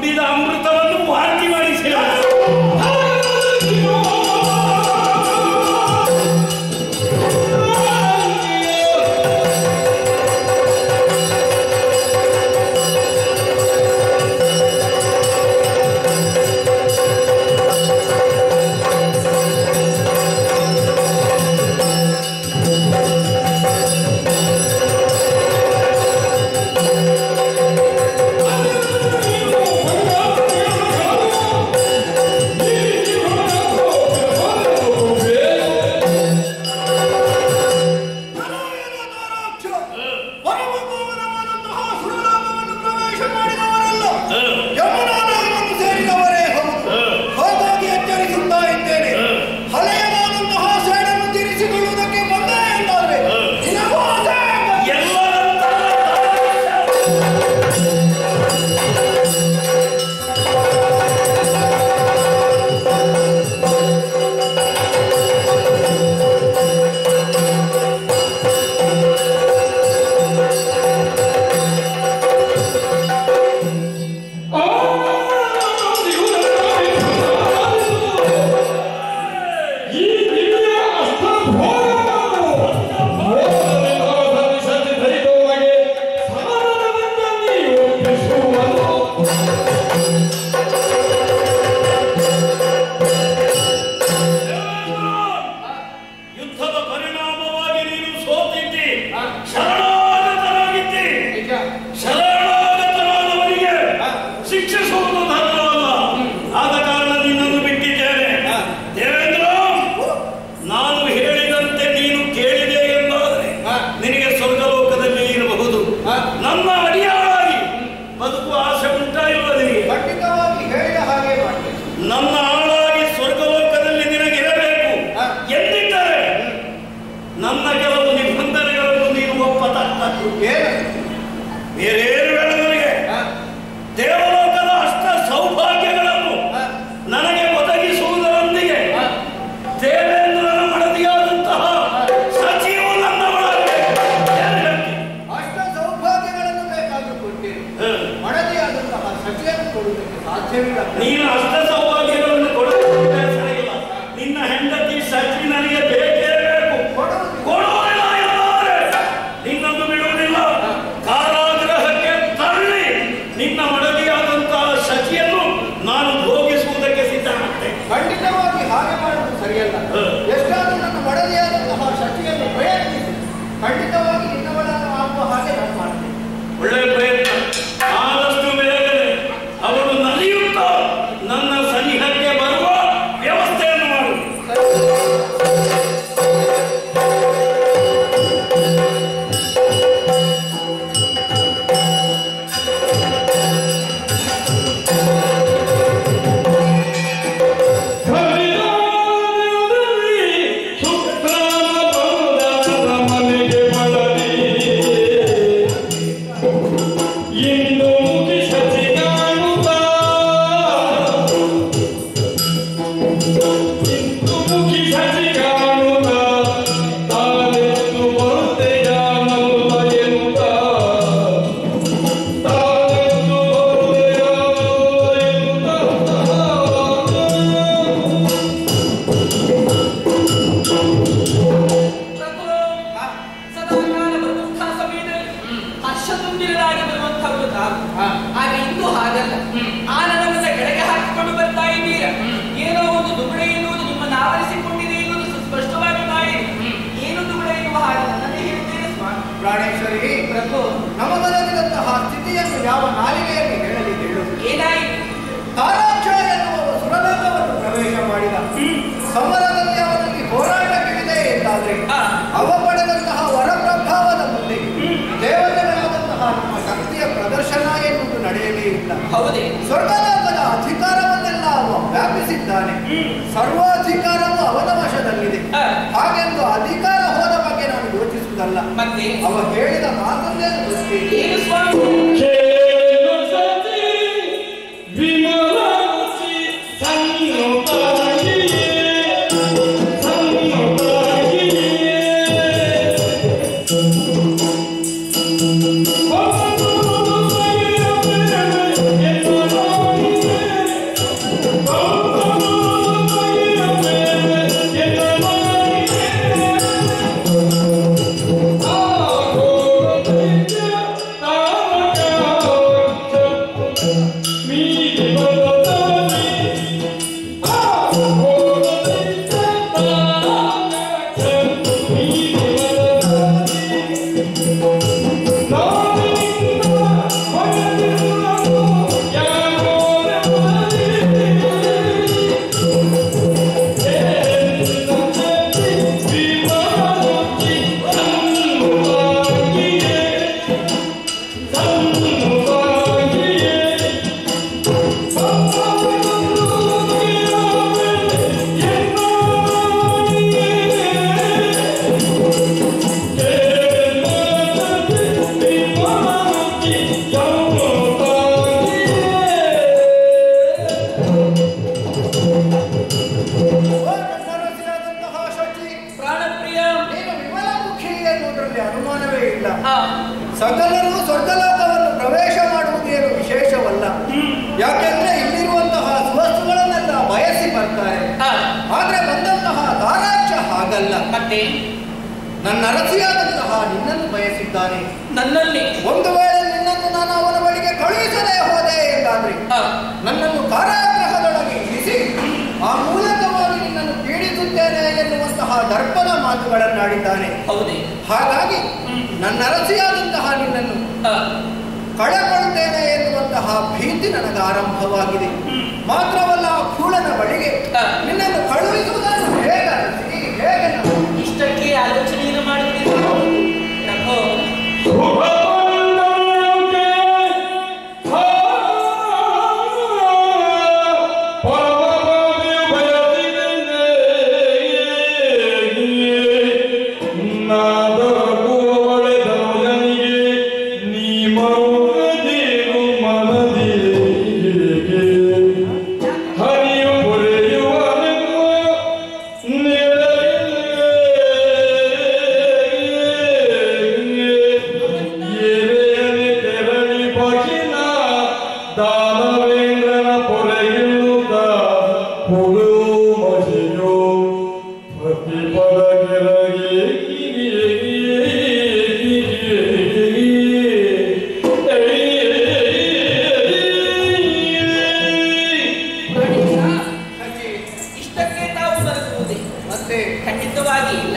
ಕುದಿದ ಅಮೃತವನ್ನು ವಾಂತಿ ಮಾಡಿ ನೀನು ಅಷ್ಟ ಸೌಭಾಗ್ಯಗಳನ್ನು ಕೊಡುವುದಿಲ್ಲ. ನಿನ್ನ ಹೆಂಡತಿ ಸಚಿ ನನಗೆ ಬೇಕೇ ಬೇಕು. ಕೊಡುವುದಿಲ್ಲ ಎಂದರೆ ನಿನ್ನನ್ನು ಬಿಡುವುದಿಲ್ಲ. ಕಾರಾಗೃಹಕ್ಕೆ ತಳ್ಳಿ ನಿನ್ನ ಮಡದಿಯಾದಂತಹ ಸಚಿಯನ್ನು ನಾನು ಭೋಗಿಸುವುದಕ್ಕೆ ಸಿದ್ಧನಾಗ್ತೇನೆ. ಖಂಡಿತವಾಗಿ ಹಾಗೆ ಮಾಡುವುದು ಸರಿಯಲ್ಲ. ಎಷ್ಟಾದರೂ ನನ್ನ ಮಡದಿಯಾದಂತಹ ಸಚಿಯನ್ನು ಪ್ರಯತ್ನಿಸಿ ಖಂಡಿತವಾಗಿ ನಿನ್ನವಳನ್ನು ಆಗುವ ಹಾಗೆ ನಾನು ಮಾಡ್ತೇನೆ. ಒಳ್ಳೆಯ ಪ್ರಯತ್ನ. ಆದಷ್ಟು ಬೇಗನೆ ಅವಳು ನಲಿಯುತ್ತಾ ನನ್ನ ಸನಿಹಕ್ಕೆ ಬರುವ ವ್ಯವಸ್ಥೆಯನ್ನು ಮಾಡು. ನಮಗಲದಂತಹ ಸ್ಥಿತಿಯನ್ನು ಯಾವ ನಾಲಿಗೆಯಲ್ಲಿ ಹೇಳಲಿ ಹೇಳು. ಏನಾಯಿತು? ತಾರಾಕ್ಷ ಎನ್ನುವ ಸುರಲೋಕವನ್ನು ಪ್ರವೇಶ ಮಾಡಿದ. ಸಮರದಲ್ಲಿ ಅವನಲ್ಲಿ ಹೋರಾಟಕ್ಕಿದೆ ಎಂದಾದ್ರೆ ಅವ ಪಡೆದಂತಹ ವರಪ್ರಭಾವದ ಮುಂದೆ ದೇವತೆಗಳಾದಂತಹ ನಮ್ಮ ಶಕ್ತಿಯ ಪ್ರದರ್ಶನ ಎನ್ನುವುದು ನಡೆಯಲೇ ಇಲ್ಲ. ಹೌದೇ? ಸ್ವರ್ಗಲೋಕದ ಅಧಿಕಾರವನ್ನೆಲ್ಲ ಅವ ವ್ಯಾಪಿಸಿದ್ದಾನೆ. ಸರ್ವಾಧಿಕಾರವು ಅವನ ವಶದಲ್ಲಿದೆ. ಹಾಗೆಂದು ಅಧಿಕಾರ ಹೋದ ಬಗ್ಗೆ ನಾನು ಯೋಚಿಸುವುದಲ್ಲ. ಮತ್ತೆ ಅವ ಹೇಳಿದ ಮಾತನ್ನೇನು ಗೊತ್ತೇ? ಏನು ಸ್ವಾಮಿ? Oh ಸಕಲರು ಸ್ವರ್ಗಲೋಕವನ್ನು ಪ್ರವೇಶ ಮಾಡುವುದೇನು ವಿಶೇಷವಲ್ಲ. ಯಾಕೆಂದ್ರೆ ಇಲ್ಲಿರುವಂತಹ ಸುವಸ್ತುಗಳನ್ನೆಲ್ಲ ಬಯಸಿ ಬರ್ತಾರೆ. ಆದ್ರೆ ಬಂದಂತಹ ದಾರಾಕ್ಷ ಹಾಗಲ್ಲ. ಮತ್ತೆ ನನ್ನ ಅರಸಿಯಾದಂತಹ ನಿನ್ನನ್ನು ಬಯಸಿದ್ದಾನೆ. ನನ್ನಲ್ಲಿ ಒಂದು ವೇಳೆ ನಿನ್ನನ್ನು ನಾನು ಅವನ ಬಳಿಗೆ ಕಳುಹಿಸದೇ ಹೋದೆ ಎಂದಾದ್ರೆ ನನ್ನನ್ನು ಕಾರಾಗೃಹದೊಳಗೆ ಇರಿಸಿ ಆ ಮೂಲಕವಾಗಿ ನಿನ್ನನ್ನು ಪೀಡಿಸುತ್ತೇನೆ ಎನ್ನುವಂತಹ ದರ್ಪದ ಮಾತುಗಳನ್ನಾಡಿದ್ದಾನೆ. ಹೌದೇ? ಹಾಗಾಗಿ ನನ್ನ ಅರಸಿಯಾದಂತಹ ನಿನ್ನನ್ನು ಕಳಕೊಳ್ಳುತ್ತೇನೆ ಎನ್ನುವಂತಹ ಭೀತಿ ನನಗೆ ಆರಂಭವಾಗಿದೆ. ಮಾತ್ರವಲ್ಲ, ಆ ಕೂಳನ ಬಳಿಗೆ ನಿನ್ನನ್ನು ಕಳುಹಿಸುವುದನ್ನು ಹೇಗೆ ಇಷ್ಟಕ್ಕೆ ಆಲೋಚನೆಯನ್ನು ಮಾಡುತ್ತೀರಿ? ಖಂಡಿತವಾಗಿ ಇಲ್ಲ.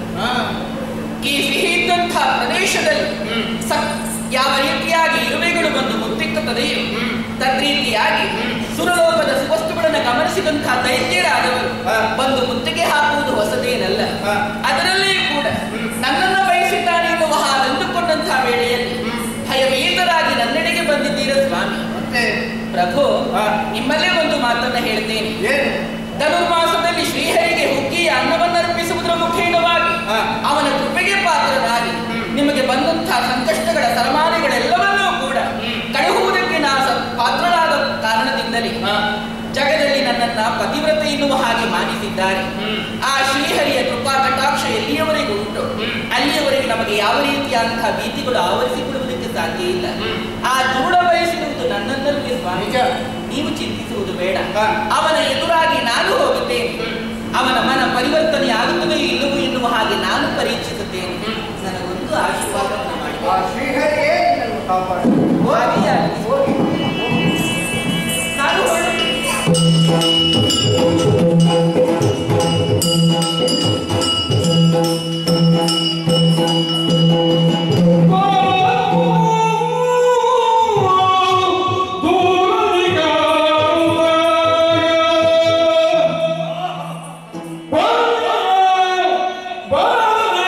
ಈ ಸಿಹಿ ಇದ್ದಂತಹ ಪ್ರದೇಶದಲ್ಲಿ ಯಾವ ರೀತಿಯಾಗಿ ಇರುವೆಗಳು ಬಂದು ಮುತ್ತಿಕ್ಕುತ್ತದೆಯೋ ತದ್ರೀತಿಯಾಗಿ ಸುರಲೋಕದ ಸುವಸ್ತುಗಳನ್ನು ಗಮನಿಸಿದಂತಹ ದೈತ್ಯರಾದವರು ಬಂದು ಮುತ್ತಿಗೆ ಹಾಕುವುದು ಹೊಸದೇನಲ್ಲ. ಅದರಲ್ಲಿಯೂ ಕೂಡ ನನ್ನನ್ನು ಬಯಸಿದ್ದಾನೆ ಎನ್ನುವ ಹಾಗೆಂದುಕೊಂಡಂತಹ ವೇಳೆಯಲ್ಲಿ ಭಯಭೀತರಾಗಿ ನನ್ನೆಡೆಗೆ ಬಂದಿದ್ದೀರ ಸ್ವಾಮಿ. ಪ್ರಭು, ನಿಮ್ಮಲ್ಲೇ ಒಂದು ಮಾತನ್ನ ಹೇಳ್ತೇನೆ. ಧನುರ್ಮಾಸದಲ್ಲಿ ಶ್ರೀಹರಿಗೆ ಹುಗ್ಗಿಯ ಅನ್ನವನ್ನು ಅರ್ಪಿಸುವುದರ ಮುಖೇನವಾಗಿ ಅವನ ಕೃಪೆಗೆ ಪಾತ್ರರಾಗಿ ನಿಮಗೆ ಬಂದಂತಹ ಸಂಕಷ್ಟಗಳ ಸರಮಾನೆಗಳೆಲ್ಲವನ್ನೂ ಕೂಡ ಕಳುಹುವುದಕ್ಕೆ ನಾ ಪಾತ್ರರಾದ ಕಾರಣದಿಂದಲೇ ಜಗದಲ್ಲಿ ನನ್ನನ್ನ ಪತಿವ್ರತೆ ಎನ್ನುವ ಹಾಗೆ ಮಾನಿಸಿದ್ದಾರೆ. ಆ ಶ್ರೀಹರಿಯ ಕೃಪಾ ಕಟಾಕ್ಷ ಎಲ್ಲಿಯವರೆಗೂ ಉಂಟು ಅಲ್ಲಿಯವರೆಗೆ ನಮಗೆ ಯಾವ ರೀತಿಯಾದಂತಹ ಭೀತಿಗಳು ಆವರಿಸಿಕೊಳ್ಳುವುದಕ್ಕೆ ಸಾಧ್ಯ ಇಲ್ಲ. ಆ ದೃಢ ಬಯಸಿರುವುದು ನನ್ನನ್ನಲ್ಲೇ ಸ್ವಾಮಿ. ನೀವು ಚಿಂತಿಸುವುದು ಬೇಡ. ಅವನ ಎದುರಾಗಿ ನಾನು ಹೋಗುತ್ತೇನೆ. ಅವನ ಮನ ಪರಿವರ್ತನೆ ಆಗುತ್ತದೆ ಇಲ್ಲವೋ ಎನ್ನುವ ಹಾಗೆ ನಾನು ಪರೀಕ್ಷಿಸುತ್ತೇನೆ. ನನಗೊಂದು ಆಶೀರ್ವಾದವನ್ನು ಮಾಡಿ. ನಾನು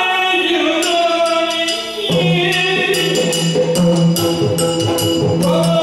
Oh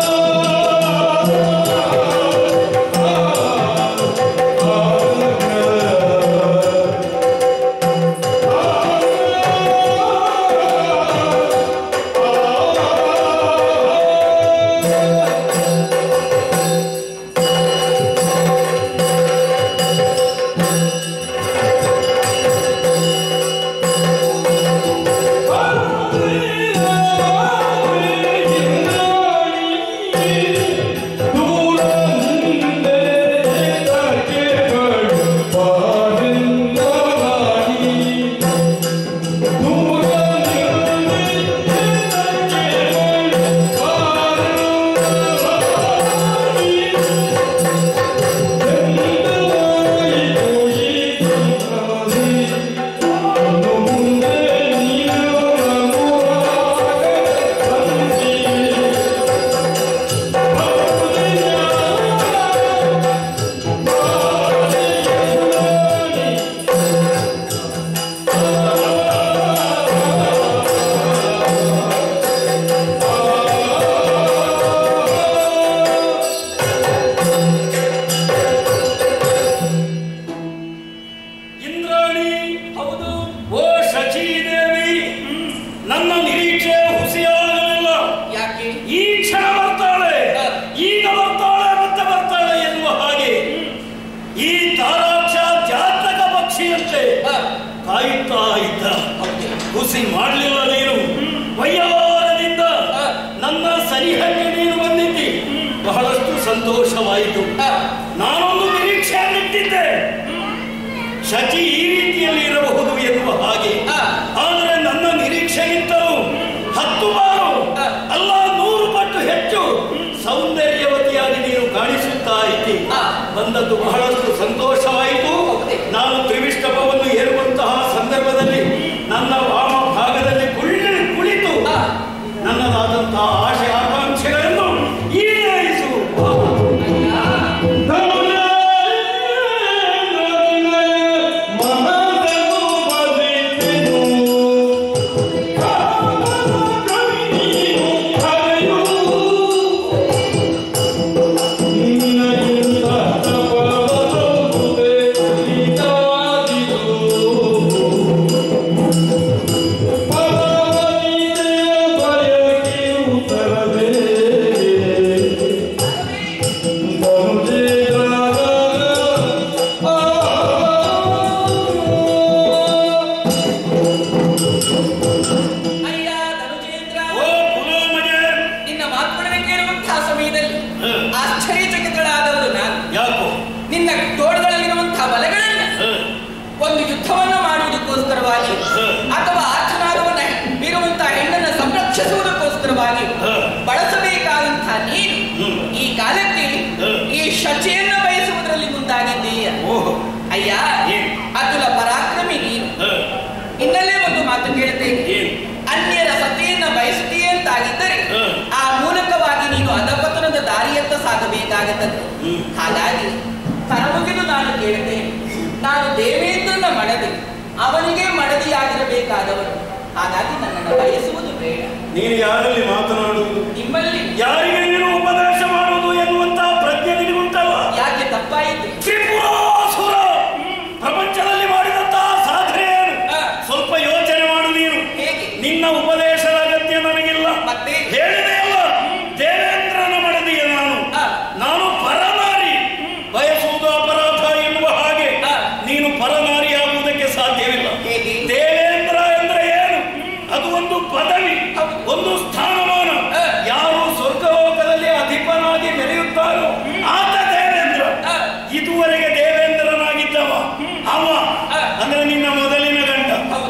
ಕಾಯುತ್ತಾ ಇದ್ದ. ಹುಸಿ ಮಾಡಲಿಲ್ಲ ನೀನು. ವಯ್ಯಾರದಿಂದ ನನ್ನ ಸನಿಹಕ್ಕೆ ನೀನು ಬಂದಿದ್ದಿ. ಬಹಳಷ್ಟು ಸಂತೋಷವಾಯಿತು. ನಾನೊಂದು ನಿರೀಕ್ಷೆಯನ್ನಿಟ್ಟಿದ್ದೆ, ಶಚಿ ಈ ರೀತಿಯಲ್ಲಿ ಇರಬಹುದು ಎನ್ನುವ ಹಾಗೆ. ಆದರೆ ನನ್ನ ನಿರೀಕ್ಷೆಗಿಂತಲೂ 10 ಬಾರು ಅಲ್ಲ 100 ಪಟ್ಟು ಹೆಚ್ಚು ಸೌಂದರ್ಯವತಿಯಾಗಿ ನೀನು ಕಾಣಿಸುತ್ತಾ ಇದ್ದಿ. ಬಂದದ್ದು ಬಹಳಷ್ಟು ಸಂತೋಷವಾಯಿತು. ನಾನು ತ್ರಿವಿಷ್ಟಪವನ್ನು ಏರುವಂತಹ ಸಂದರ್ಭದಲ್ಲಿ ನನ್ನ ವಾಮ ಭಾಗದಲ್ಲಿ ಕುಳಿತು ನನ್ನದಾದಂತಹ ಆಶೆ ಆಕಾಂಕ್ಷೆಗಳನ್ನು ಈಡೇರಿಸು. ಬಳಸಬೇಕಾದಂತಹ ನೀನು ಈ ಕಾಲಕ್ಕೆ ಈ ಶಚಿಯನ್ನು ಬಯಸುವುದರಲ್ಲಿ ಮುಂದಾಗಿದ್ದೀಯ. ಅಯ್ಯ, ಅತುಲ ಪರಾಕ್ರಮಿ ನೀನು. ಇನ್ನಲ್ಲೇ ಒಂದು ಮಾತು ಕೇಳುತ್ತೇನೆ. ಅನ್ಯರ ಸತಿಯನ್ನ ಬಯಸುತ್ತೀಯ ಅಂತಾಗಿದ್ದರೆ ಆ ಮೂಲಕವಾಗಿ ನೀನು ಅಧಪತನದ ದಾರಿಯತ್ತ ಸಾಗಬೇಕಾಗುತ್ತದೆ. ಹಾಗಾಗಿ ಕರಮುಗಿದು ನಾನು ಕೇಳುತ್ತೇನೆ, ನಾನು ದೇವೇಂದ್ರನ ಮಡದಿ, ಅವನಿಗೆ ಮಡದಿಯಾಗಿರಬೇಕಾದವನು. ಹಾಗಾಗಿ ನನ್ನನ್ನು ಬಯಸುವುದು ಬೇಡ. ನೀನು ಯಾರಲ್ಲಿ ಮಾತನಾಡುವುದು? ನಿಮ್ಮಲ್ಲಿ. ಯಾರಿಗೆ ನೀನು ಉಪದೇಶ ಮಾಡುವುದು ಎನ್ನುವಂತಹ ಪ್ರಜ್ಞೆ ನಿನಗುಂಟಲ್ಲ? ಯಾಕೆ ತಪ್ಪಾಯಿತು? ತ್ರಿಪುರಾಸುರ ಪ್ರಪಂಚದಲ್ಲಿ ಮಾಡಿದಂತಹ ಸಾಧನೆ ಸ್ವಲ್ಪ ಯೋಚನೆ ಮಾಡು ನೀನು. ಹೇಗೆ? ನಿನ್ನ ಉಪದೇಶದ ಅಗತ್ಯ ನನಗಿಲ್ಲ. ಮತ್ತೆ ಹೇಳಿದೆ ಅಲ್ಲ, ದೇವೇಂದ್ರನ ಮಡದಿಯ ನಾನು ಪರನಾರಿ, ಬಯಸುವುದು ಅಪರಾಧ ಎನ್ನುವ ಹಾಗೆ ನೀನು ಪರನಾರಿಯಾಗುವುದಕ್ಕೆ ಸಾಧ್ಯವಿಲ್ಲ. ದೇವೇಂದ್ರ ಎಂದ್ರೆ ಏನು? ಅದು ಒಂದು ಪದವಿ, ಒಂದು ಸ್ಥಾನಮಾನ. ಯಾರು ಸ್ವರ್ಗಲೋಕದಲ್ಲಿ ಅಧಿಪನಾಗಿ ಮೆರೆಯುತ್ತಾರೋ ಆತ ದೇವೇಂದ್ರ. ಇದುವರೆಗೆ ದೇವೇಂದ್ರನಾಗಿದ್ದವ ಅವ, ಅಂದ್ರೆ ನಿನ್ನ ಮೊದಲಿನ ಗಂಡ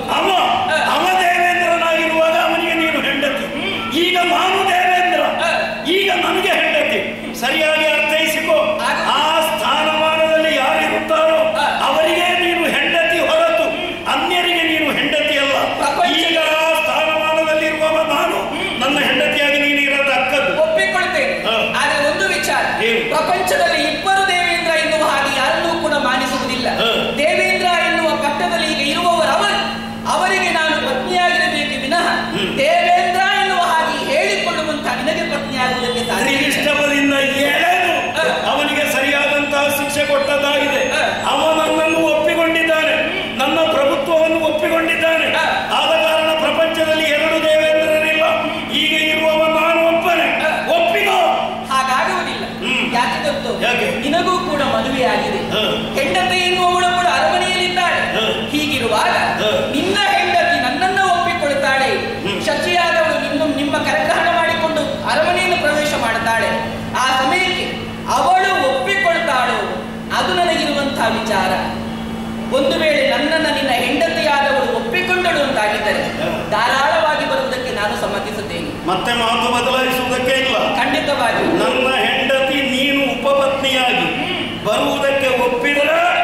ಅವ ದೇವೇಂದ್ರನಾಗಿರುವಾಗ ಅವನಿಗೆ ನೀನು ಹೆಂಡತಿ. ಈಗ ನಾನು ದೇವೇಂದ್ರ, ಈಗ ನನಗೆ ಹೆಂಡತಿ. ಸರಿಯಾಗಿ ಅರ್ಥೈಸಿಕೋ. ಆ ಸ್ಥಾನಮಾನದಲ್ಲಿ ಯಾರಿರುತ್ತಾರೋ ಅವರಿಗೆ ನೀನು ಹೆಂಡತಿ ಹೊರತು ಅನ್ಯರಿಗೆ ನೀನು ಹೆಂಡತಿ ಅಲ್ಲ. ಈಗ ಆ ಸ್ಥಾನಮಾನದಲ್ಲಿರುವವ ನಾನು, ನನ್ನ ಹೆಂಡತಿಯಾಗಿ ನೀನು ಇರತಕ್ಕದ್ದು. ಒಪ್ಪಿಕೊಳ್ತೇನೆ. ಆದರೆ ಒಂದು ವಿಚಾರ, ಪ್ರಪಂಚದಲ್ಲಿ ಇಬ್ಬರು ದೇವೇಂದ್ರ ಎನ್ನುವ ಹಾಗೆ ಯಾರನ್ನೂ ಕೂಡ ಮಾನಿಸುವುದಿಲ್ಲ. ದೇವೇಂದ್ರ ಎನ್ನುವ ಪಟ್ಟದಲ್ಲಿ ಈಗ ಇರುವವರು ಅವರಿಗೆ ನಾನು ಪತ್ನಿಯಾಗಿರಬೇಕು ವಿನಃ ದೇವೇಂದ್ರ ಎನ್ನುವ ಹಾಗೆ ಹೇಳಿಕೊಳ್ಳುವಂತಹ ನಿನಗೆ ಪತ್ನಿಯಾಗುವುದಕ್ಕೆ ಸಾಧ್ಯ. ಇಷ್ಟಪದಿಂದ ಎಳೆದು ಅವನಿಗೆ ಸರಿಯಾದಂತಹ ಶಿಕ್ಷೆ ಕೊಟ್ಟದ್ದಾಗಿದೆ. ಅವ ನನ್ನನ್ನು ಒಪ್ಪಿಕೊಂಡಿದ್ದಾನೆ, ನನ್ನ ಪ್ರಭುತ್ವವನ್ನು ಒಪ್ಪಿಕೊಂಡಿದ್ದಾನೆ. ಆದ ಕಾರಣ ಪ್ರಪಂಚದಲ್ಲಿ 2 ದೇವೇಂದ್ರರಿಲ್ಲ. ಈಗ ಇರುವವ ನಾನು ಒಬ್ಬನೇ. ಒಪ್ಪಿಗೋ. ಹಾಗಾಗುವುದಿಲ್ಲ. ಯಾಕೆ ಗೊತ್ತು? ನಿನಗೂ ಕೂಡ ಮದುವೆಯಾಗಿದೆ, ಹೆಂಡತಿ ಎನ್ನುವವಳು ಕೂಡ ಅರಮನೆಯಲ್ಲಿದ್ದಾಳೆ. ಹೀಗಿರುವಾಗ ನಿನ್ನ ಹೆಂಡತಿ ನನ್ನನ್ನು ಒಪ್ಪಿಕೊಳ್ತಾಳೆ, ಶಚಿಯಾದವಳು ನಿಮ್ಮ ಕರಗ್ರಹಣ ಮಾಡಿಕೊಂಡು ಅರಮನೆಯನ್ನು ಪ್ರವೇಶ ಮಾಡುತ್ತಾಳೆ. ಆ ಸಮಯಕ್ಕೆ ಅವಳು ಒಪ್ಪಿಕೊಳ್ತಾಳೋ ಅದು ನನಗಿರುವಂತಹ ವಿಚಾರ. ಒಂದು ವೇಳೆ ನನ್ನನ್ನು ನಿನ್ನ ಹೆಂಡತಿಯಾದವಳು ಒಪ್ಪಿಕೊಂಡಳು ಅಂತಾಗಿದ್ದರೆ ಧಾರಾಳವಾಗಿ ಬರುವುದಕ್ಕೆ ನಾನು ಸಮ್ಮತಿಸುತ್ತೇನೆ. ಮತ್ತೆ ಮಾತು ಬದಲಾಯಿಸುವುದಕ್ಕೆ ಇಲ್ಲ. ಖಂಡಿತವಾಗಿ ನನ್ನ ಹೆಂಡತಿ ನೀನು ಉಪಪತ್ನಿಯಾಗಿ ಬರುವುದಕ್ಕೆ ಒಪ್ಪಿದರೆ